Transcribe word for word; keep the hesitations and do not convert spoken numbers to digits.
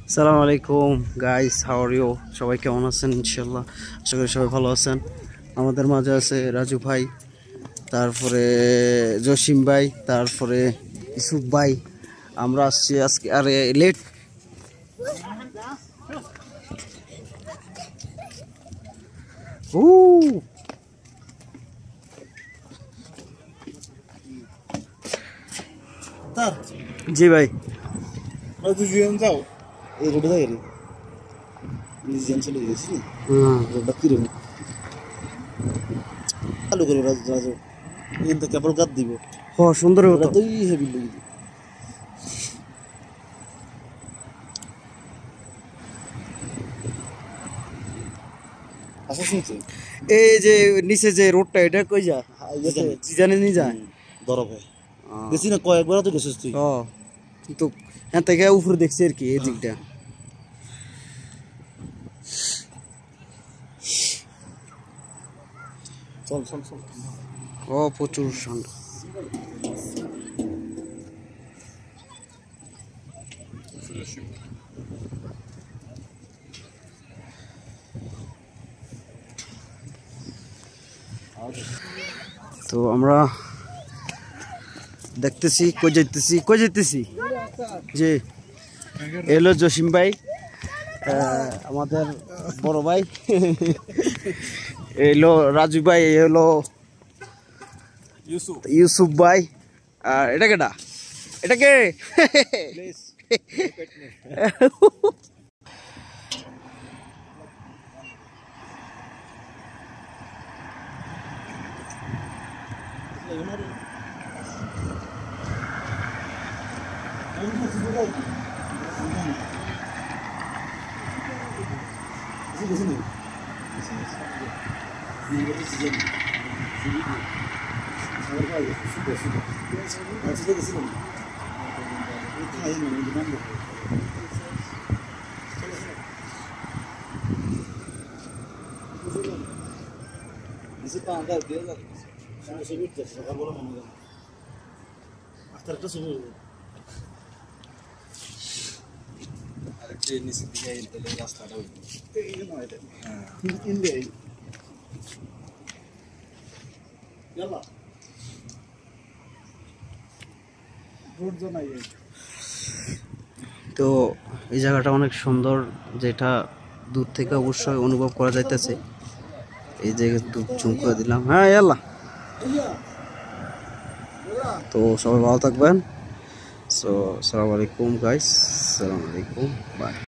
আসসালামু আলাইকুম guys, how are you? সবাই কেমন আছেন? ইনশাল্লাহ আশা করি সবাই ভালো আছেন। আমাদের মাঝে আছে রাজু ভাই, তারপরে জসিম ভাই, তারপরে ইসুফ ভাই। আমরা আসছি আজকে, আরে লেট ও জি ভাই, যাও এই রোডে যাই রিজিয়ান চলে গেছি। হ্যাঁ রোডটা কিরকম চালু করবো রাজু রাজু এখান থেকে কেবল গাদ দিব। হ সুন্দর ওটা হতো। তো ই হেভি লেগে দিব। আচ্ছা শুনছি এই যে নিচে যে রোডটা, এটা কই যায়? জিজানে নিয়ে যায় ধরো ভাই গেছি না কয়েকবার তো গেছিস তুই। ও কিন্তু এখান থেকে উপরে দেখছি আর কি এই দিকটা। চল চল চল ও প্রচুর ঠান্ডা। তো আমরা দেখতেছি কই যাইতেছি কই যাইতেছি যে এলো জসিম ভাই, আমাদের বড় ভাই, এলো রাজু ভাই, এলো ইউসুফ ভাই, আর এটা কেটা এটা কে? তো এই জায়গাটা অনেক সুন্দর, যেটা দূর থেকে অবশ্যই অনুভব করা যাইতেছে। এই জায়গায় জুম করে দিলাম। হ্যাঁ ইয়াল্লা, তো সবাই ভালো থাকবেন। সো আসসালামু আলাইকুম গাইস, আসসালামু আলাইকুম, বাই।